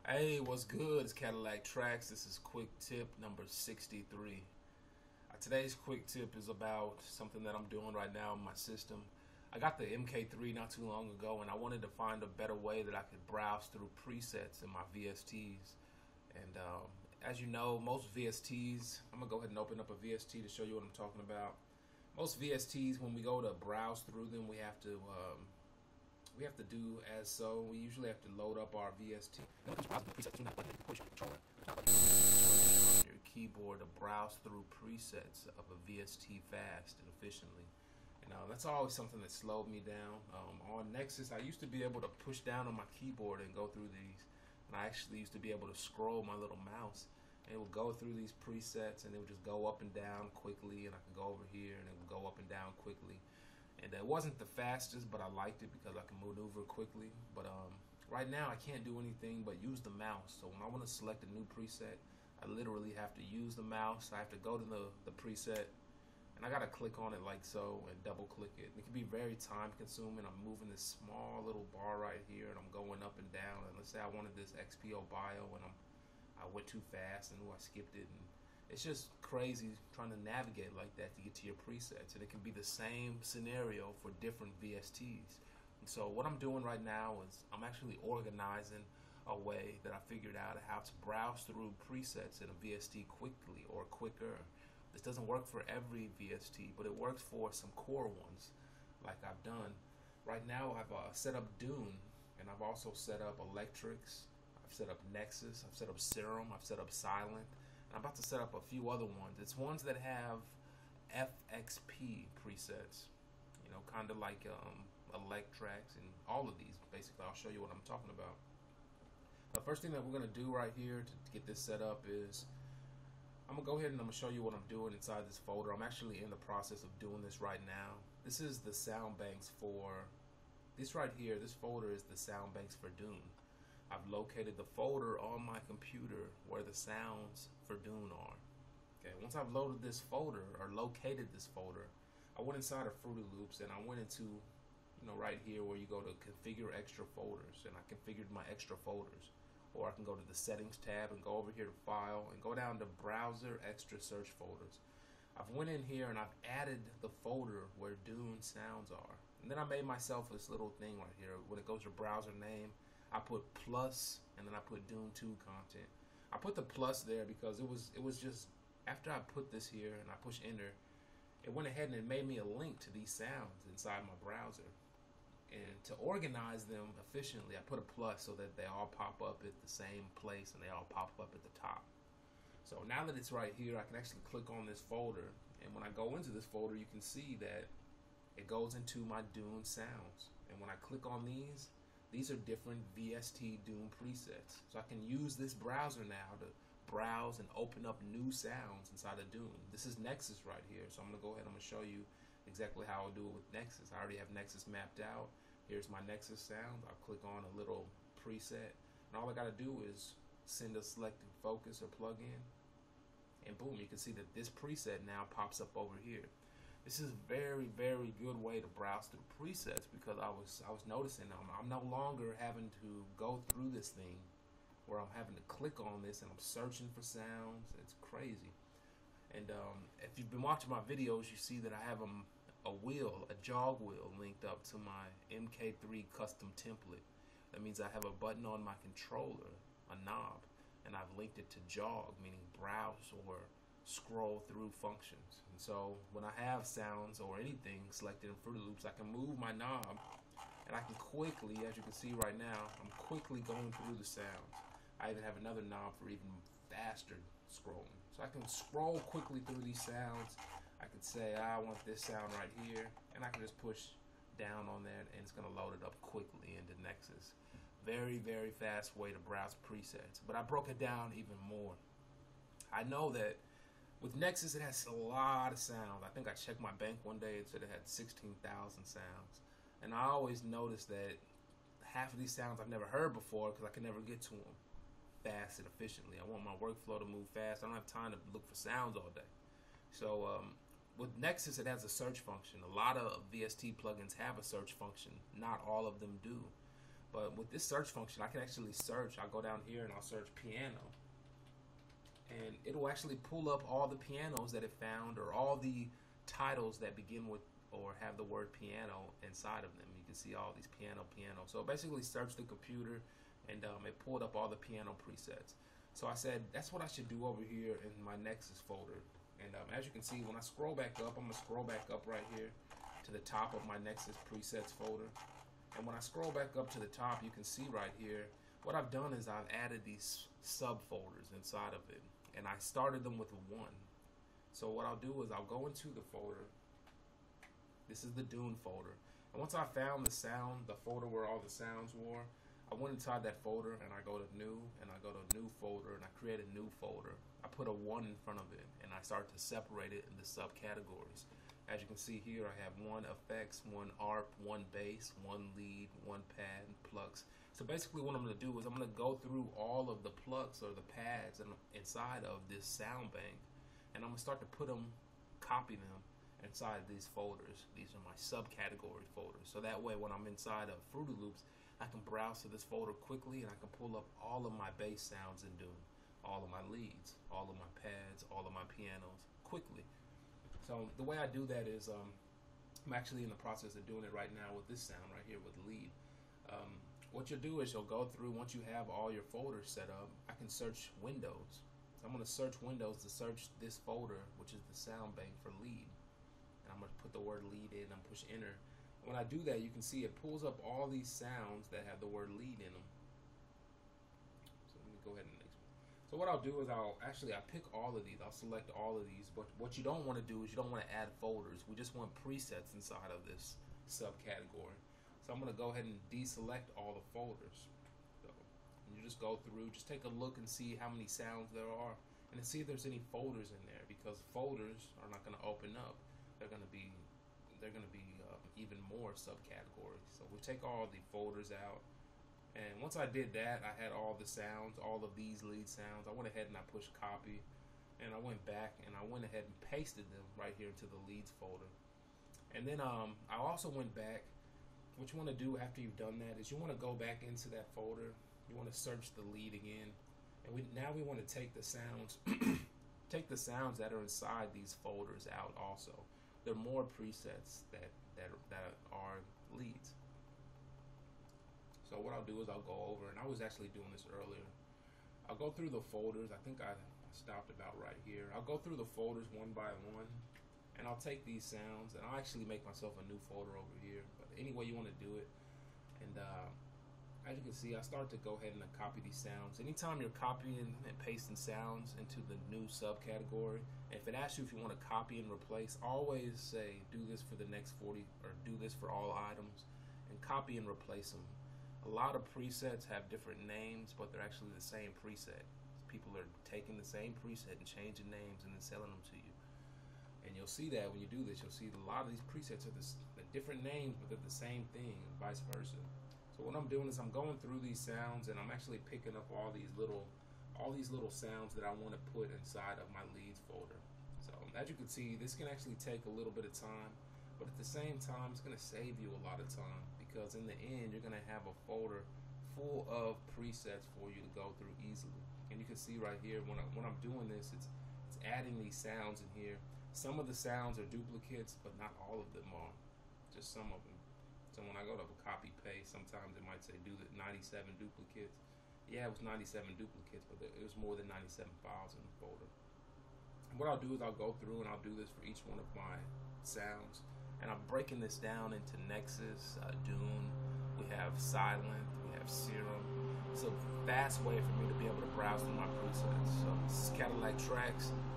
Hey, what's good? It's Cadillac Tracks. This is quick tip number 63. Today's quick tip is about something that I'm doing right now in my system. I got the MK3 not too long ago, and I wanted to find a better way that I could browse through presets in my VSTs. And as you know, most VSTs, I'm going to go ahead and open up a VST to show you what I'm talking about. Most VSTs, when we go to browse through them, we have to do as so. We usually have to load up our VST. Your keyboard to browse through presets of a VST fast and efficiently. And that's always something that slowed me down. On Nexus, I used to be able to push down on my keyboard and go through these. And I actually used to be able to scroll my little mouse. And it would go through these presets and it would just go up and down quickly. And I could go over here and it would go up and down quickly. And it wasn't the fastest, but I liked it because I can maneuver quickly. But right now I can't do anything but use the mouse. So when I want to select a new preset, I literally have to use the mouse. I have to go to the preset, and I gotta click on it like so and double click it. It can be very time consuming. I'm moving this small little bar right here and I'm going up and down. And let's say I wanted this XPO bio and I went too fast and I skipped it, and it's just crazy trying to navigate like that to get to your presets. And it can be the same scenario for different VSTs. And so what I'm doing right now is I'm actually organizing a way that I figured out how to browse through presets in a VST quickly or quicker. This doesn't work for every VST, but it works for some core ones like I've done. Right now I've set up Dune, and I've also set up Electrics, I've set up Nexus, I've set up Serum, I've set up Silent, and I'm about to set up a few other ones. It's ones that have FXP presets, you know, kind of like Electrax and all of these. Basically, I'll show you what I'm talking about. The first thing that we're going to do right here to get this set up is I'm going to go ahead and I'm going to show you what I'm doing inside this folder. I'm actually in the process of doing this right now. This is the sound banks for this right here. This folder is the sound banks for Dune. I've located the folder on my computer where the sounds for Dune are. Okay, once I've loaded this folder or located this folder, I went inside of Fruity Loops and I went into, you know, right here where you go to configure extra folders, and I configured my extra folders. Or I can go to the settings tab and go over here to file and go down to browser extra search folders. I've went in here and I've added the folder where Dune sounds are. And then I made myself this little thing right here. When it goes to browser name, I put plus and then I put Dune 2 content. I put the plus there because it was just after I put this here and I push enter, it went ahead and it made me a link to these sounds inside my browser. And to organize them efficiently, I put a plus so that they all pop up at the same place and they all pop up at the top. So now that it's right here, I can actually click on this folder, and when I go into this folder, you can see that it goes into my Dune sounds. And when I click on these are different VST Dune presets. So I can use this browser now to browse and open up new sounds inside of Dune. This is Nexus right here, so I'm going to go ahead and I'm going to show you exactly how I'll do it with Nexus. I already have Nexus mapped out. Here's my Nexus sound. I'll click on a little preset, and all I got to do is send a selected focus or plugin, and boom, you can see that this preset now pops up over here. This is a very, very good way to browse through presets because I was noticing I'm no longer having to go through this thing where I'm having to click on this and I'm searching for sounds. It's crazy. And if you've been watching my videos, you see that I have a wheel, a jog wheel linked up to my MK3 custom template. That means I have a button on my controller, a knob, and I've linked it to jog, meaning browse or scroll through functions. And so when I have sounds or anything selected in Fruity Loops, I can move my knob and I can quickly, as you can see right now, I'm quickly going through the sounds. I even have another knob for even faster scrolling. So I can scroll quickly through these sounds. I can say I want this sound right here, and I can just push down on that and it's going to load it up quickly into Nexus. Very, very fast way to browse presets. But I broke it down even more. I know that with Nexus it has a lot of sounds. I think I checked my bank one day, it said it had 16,000 sounds. And I always noticed that half of these sounds I've never heard before because I can never get to them fast and efficiently. I want my workflow to move fast. I don't have time to look for sounds all day. So with Nexus, it has a search function. A lot of VST plugins have a search function. Not all of them do. But with this search function, I can actually search. I'll go down here and I'll search piano, and it'll actually pull up all the pianos that it found, or all the titles that begin with or have the word piano inside of them. You can see all these piano. So it basically searched the computer, and it pulled up all the piano presets. So I said that's what I should do over here in my Nexus folder. And as you can see, when I scroll back up, I'm gonna scroll back up right here to the top of my Nexus presets folder. And when I scroll back up to the top, you can see right here, what I've done is I've added these subfolders inside of it, and I started them with a 1. So what I'll do is I'll go into the folder. This is the Dune folder. And once I found the sound, the folder where all the sounds were, I went inside that folder and I go to new, and I go to new folder, and I create a new folder. I put a 1 in front of it, and I start to separate it into subcategories. As you can see here, I have 1 effects, 1 ARP, 1 bass, 1 lead, 1 pad, and plucks. So basically what I'm going to do is I'm going to go through all of the plucks or the pads inside of this sound bank, and I'm going to start to copy them inside these folders. These are my subcategory folders. So that way when I'm inside of Fruity Loops, I can browse to this folder quickly, and I can pull up all of my bass sounds in Dune, all of my leads, all of my pads, all of my pianos quickly. So the way I do that is I'm actually in the process of doing it right now with this sound right here with lead. What you'll do is you'll go through, once you have all your folders set up, I can search Windows. So I'm going to search Windows to search this folder, which is the sound bank for lead. And I'm going to put the word lead in and push enter. When I do that, you can see it pulls up all these sounds that have the word lead in them. So let me go ahead and so what I'll do is I'll pick all of these. I'll select all of these. But what you don't want to do is you don't want to add folders. We just want presets inside of this subcategory. So I'm going to go ahead and deselect all the folders. So you just go through, just take a look and see how many sounds there are, and see if there's any folders in there, because folders are not going to open up. They're going to be even more subcategories. So we'll take all the folders out, and once I did that, I had all the sounds, all of these lead sounds. I went ahead and I pushed copy, and I went back and I went ahead and pasted them right here into the leads folder. And then I also went back. What you want to do after you've done that is you want to go back into that folder. You want to search the lead again, and now we want to take the sounds take the sounds that are inside these folders out also. There are more presets that are leads. So what I'll do is I'll go over, and I was actually doing this earlier. I'll go through the folders. I think I stopped about right here. I'll go through the folders one by one, and I'll take these sounds, and I'll actually make myself a new folder over here. But any way you want to do it. And as you can see, I start to go ahead and copy these sounds. Anytime you're copying and pasting sounds into the new subcategory, if it asks you if you want to copy and replace, always say do this for the next 40, or do this for all items, and copy and replace them. A lot of presets have different names, but they're actually the same preset. People are taking the same preset and changing names and then selling them to you. And you'll see that when you do this, you'll see a lot of these presets are different names, but they're the same thing, and vice versa. So what I'm doing is I'm going through these sounds, and I'm actually picking up all these little sounds that I want to put inside of my leads folder. So as you can see, this can actually take a little bit of time, but at the same time, it's going to save you a lot of time, because in the end, you're going to have a folder full of presets for you to go through easily. And you can see right here, when I'm doing this, it's adding these sounds in here. Some of the sounds are duplicates, but not all of them are. Just some of them. So when I go to copy paste, sometimes it might say do the 97 duplicates. Yeah, it was 97 duplicates, but it was more than 97 files in the folder. And what I'll do is I'll go through and I'll do this for each one of my sounds. And I'm breaking this down into Nexus, Dune. We have Silent, we have Serum. It's a fast way for me to be able to browse through my presets. So this is Cadillac Tracks.